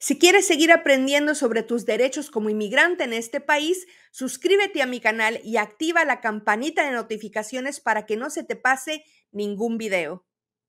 Si quieres seguir aprendiendo sobre tus derechos como inmigrante en este país, suscríbete a mi canal y activa la campanita de notificaciones para que no se te pase ningún video.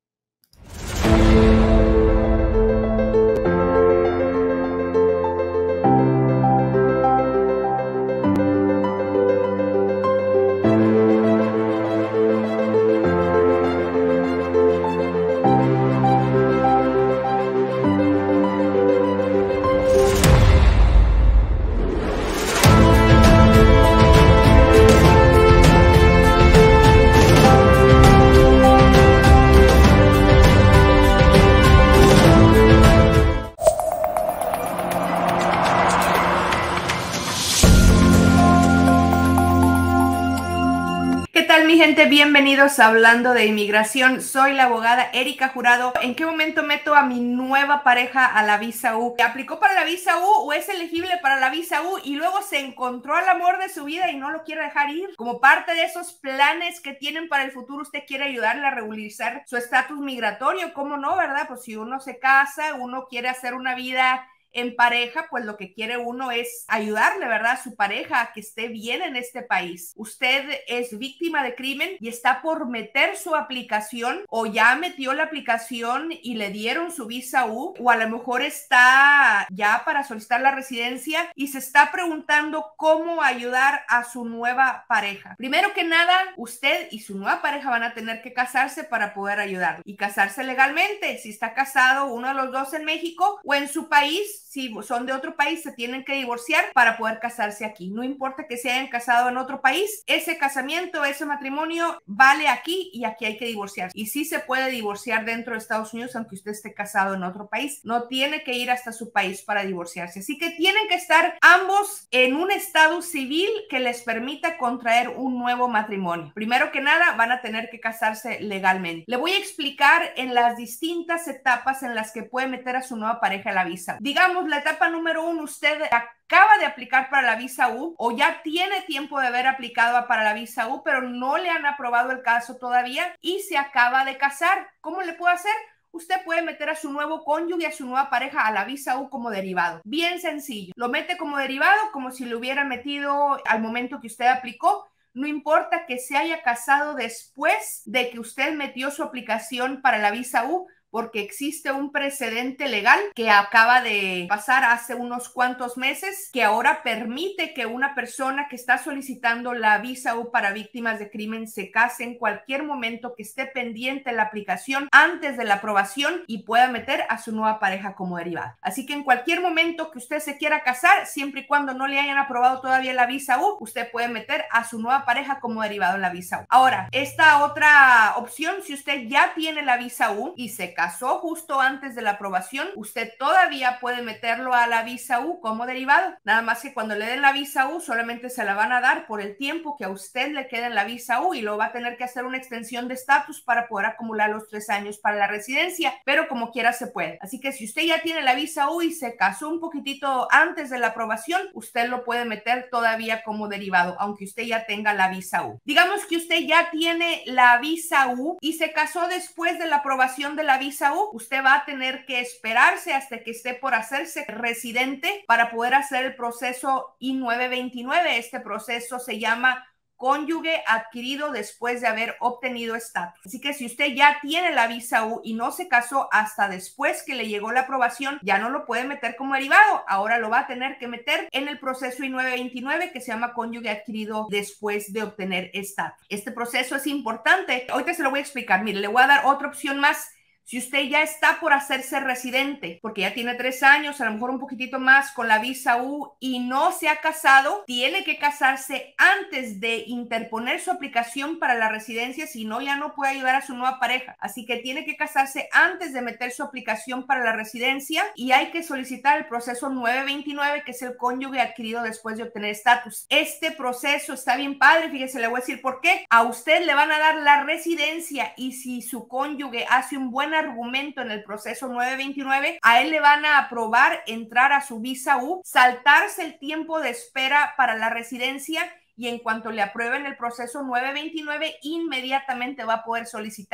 ¿Qué tal, mi gente? Bienvenidos a Hablando de Inmigración. Soy la abogada Erika Jurado. ¿En qué momento meto a mi nueva pareja a la visa U? ¿Aplicó para la visa U o es elegible para la visa U y luego se encontró al amor de su vida y no lo quiere dejar ir? Como parte de esos planes que tienen para el futuro, usted quiere ayudarle a regularizar su estatus migratorio. ¿Cómo no, verdad? Pues si uno se casa, uno quiere hacer una vida en pareja, pues lo que quiere uno es ayudarle, ¿verdad?, a su pareja a que esté bien en este país. Usted es víctima de crimen y está por meter su aplicación, o ya metió la aplicación y le dieron su visa U, o a lo mejor está ya para solicitar la residencia y se está preguntando cómo ayudar a su nueva pareja. Primero que nada, usted y su nueva pareja van a tener que casarse para poder ayudarlo, y casarse legalmente. Si está casado uno de los dos en México o en su país, si son de otro país, se tienen que divorciar para poder casarse aquí. No importa que se hayan casado en otro país, ese casamiento, ese matrimonio vale aquí y aquí hay que divorciarse. Y sí se puede divorciar dentro de Estados Unidos aunque usted esté casado en otro país. No tiene que ir hasta su país para divorciarse. Así que tienen que estar ambos en un estado civil que les permita contraer un nuevo matrimonio. Primero que nada, van a tener que casarse legalmente. Le voy a explicar en las distintas etapas en las que puede meter a su nueva pareja a la visa. Digamos, la etapa número 1, usted acaba de aplicar para la visa U o ya tiene tiempo de haber aplicado para la visa U, pero no le han aprobado el caso todavía y se acaba de casar. ¿Cómo le puede hacer? Usted puede meter a su nuevo cónyuge, a su nueva pareja a la visa U como derivado. Bien sencillo. Lo mete como derivado, como si lo hubiera metido al momento que usted aplicó. No importa que se haya casado después de que usted metió su aplicación para la visa U, porque existe un precedente legal que acaba de pasar hace unos cuantos meses, que ahora permite que una persona que está solicitando la visa U para víctimas de crimen se case en cualquier momento que esté pendiente la aplicación antes de la aprobación y pueda meter a su nueva pareja como derivado. Así que en cualquier momento que usted se quiera casar, siempre y cuando no le hayan aprobado todavía la visa U, usted puede meter a su nueva pareja como derivado en la visa U. Ahora, esta otra opción, si usted ya tiene la visa U y se casó justo antes de la aprobación, usted todavía puede meterlo a la visa U como derivado. Nada más que cuando le den la visa U solamente se la van a dar por el tiempo que a usted le queda en la visa U y lo va a tener que hacer una extensión de estatus para poder acumular los 3 años para la residencia, pero como quiera se puede. Así que si usted ya tiene la visa U y se casó un poquitito antes de la aprobación, usted lo puede meter todavía como derivado, aunque usted ya tenga la visa U. Digamos que usted ya tiene la visa U y se casó después de la aprobación de la visa U, usted va a tener que esperarse hasta que esté por hacerse residente para poder hacer el proceso I-929. Este proceso se llama cónyuge adquirido después de haber obtenido estatus. Así que si usted ya tiene la visa U y no se casó hasta después que le llegó la aprobación, ya no lo puede meter como derivado. Ahora lo va a tener que meter en el proceso I-929 que se llama cónyuge adquirido después de obtener estatus. Este proceso es importante. Ahorita se lo voy a explicar. Mire, le voy a dar otra opción más. Si usted ya está por hacerse residente, porque ya tiene 3 años, a lo mejor un poquitito más con la visa U y no se ha casado, tiene que casarse antes de interponer su aplicación para la residencia, si no ya no puede ayudar a su nueva pareja. Así que tiene que casarse antes de meter su aplicación para la residencia y hay que solicitar el proceso 929, que es el cónyuge adquirido después de obtener estatus. Este proceso está bien padre, fíjese, le voy a decir por qué. A usted le van a dar la residencia y si su cónyuge hace un buen argumento en el proceso 929, a él le van a aprobar entrar a su visa U, saltarse el tiempo de espera para la residencia y en cuanto le aprueben el proceso 929, inmediatamente va a poder solicitar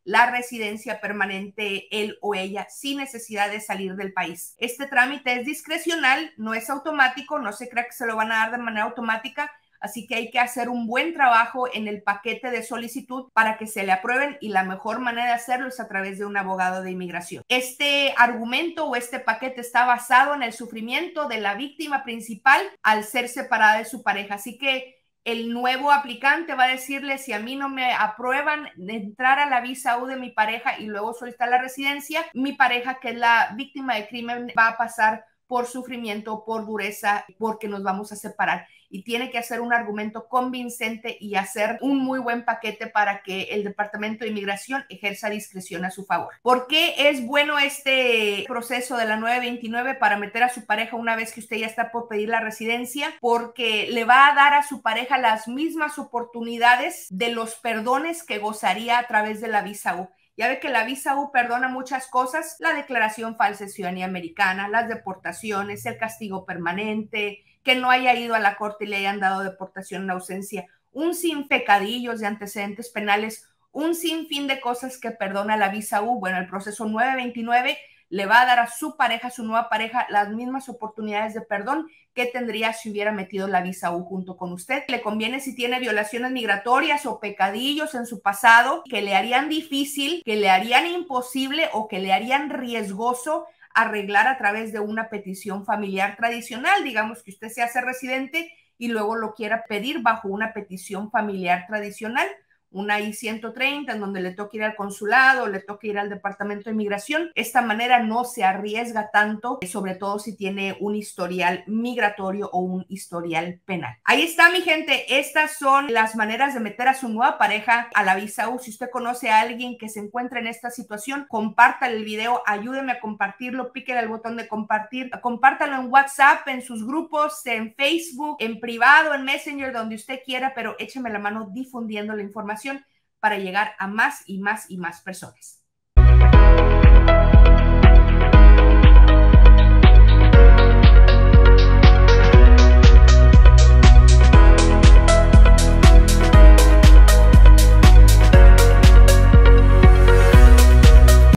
la residencia permanente él o ella sin necesidad de salir del país. Este trámite es discrecional, no es automático, no se crea que se lo van a dar de manera automática, así que hay que hacer un buen trabajo en el paquete de solicitud para que se le aprueben y la mejor manera de hacerlo es a través de un abogado de inmigración. Este argumento o este paquete está basado en el sufrimiento de la víctima principal al ser separada de su pareja, así que el nuevo aplicante va a decirle: si a mí no me aprueban de entrar a la visa U de mi pareja y luego solicitar la residencia, mi pareja, que es la víctima de crimen, va a pasar por sufrimiento, por dureza, porque nos vamos a separar. Y tiene que hacer un argumento convincente y hacer un muy buen paquete para que el Departamento de Inmigración ejerza discreción a su favor. ¿Por qué es bueno este proceso de la 929 para meter a su pareja una vez que usted ya está por pedir la residencia? Porque le va a dar a su pareja las mismas oportunidades de los perdones que gozaría a través de la visa U. Ya ve que la visa U perdona muchas cosas: la declaración falsa de ciudadanía americana, las deportaciones, el castigo permanente, que no haya ido a la corte y le hayan dado deportación en ausencia, un sin pecadillos de antecedentes penales, un sinfín de cosas que perdona la visa U. Bueno, el proceso 929 le va a dar a su pareja, a su nueva pareja, las mismas oportunidades de perdón que tendría si hubiera metido la visa U junto con usted. Le conviene si tiene violaciones migratorias o pecadillos en su pasado que le harían difícil, que le harían imposible o que le harían riesgoso arreglar a través de una petición familiar tradicional. Digamos que usted se hace residente y luego lo quiera pedir bajo una petición familiar tradicional, una I-130, en donde le toca ir al consulado, le toca ir al Departamento de Inmigración. Esta manera no se arriesga tanto, sobre todo si tiene un historial migratorio o un historial penal. Ahí está, mi gente. Estas son las maneras de meter a su nueva pareja a la visa U. Si usted conoce a alguien que se encuentra en esta situación, compártale el video, ayúdeme a compartirlo, píquele al botón de compartir, compártalo en WhatsApp, en sus grupos, en Facebook, en privado, en Messenger, donde usted quiera, pero écheme la mano difundiendo la información para llegar a más y más y más personas.